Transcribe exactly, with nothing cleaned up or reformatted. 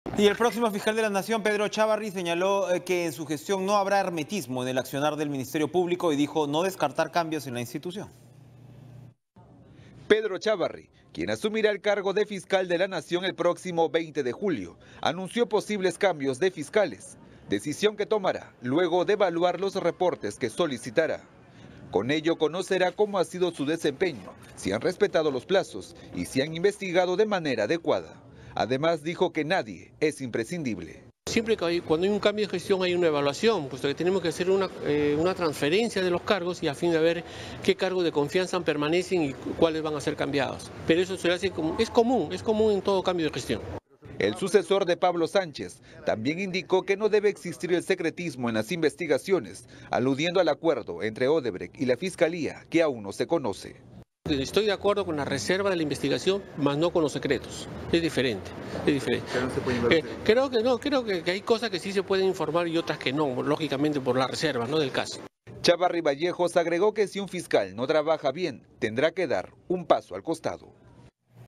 Y el próximo fiscal de la Nación, Pedro Chávarri, señaló eh, que en su gestión no habrá hermetismo en el accionar del Ministerio Público y dijo no descartar cambios en la institución. Pedro Chávarri, quien asumirá el cargo de fiscal de la Nación el próximo veinte de julio, anunció posibles cambios de fiscales, decisión que tomará luego de evaluar los reportes que solicitará. Con ello conocerá cómo ha sido su desempeño, si han respetado los plazos y si han investigado de manera adecuada. Además dijo que nadie es imprescindible. Siempre que hay, cuando hay un cambio de gestión hay una evaluación, puesto que tenemos que hacer una, eh, una transferencia de los cargos y a fin de ver qué cargos de confianza permanecen y cuáles van a ser cambiados. Pero eso se hace como, es común, es común en todo cambio de gestión. El sucesor de Pablo Sánchez también indicó que no debe existir el secretismo en las investigaciones, aludiendo al acuerdo entre Odebrecht y la Fiscalía, que aún no se conoce. Estoy de acuerdo con la reserva de la investigación, más no con los secretos. Es diferente, es diferente. No se puede eh, creo que no, creo que, que hay cosas que sí se pueden informar y otras que no, lógicamente por la reserva, ¿no?, del caso. Chávarri Vallejos agregó que si un fiscal no trabaja bien, tendrá que dar un paso al costado.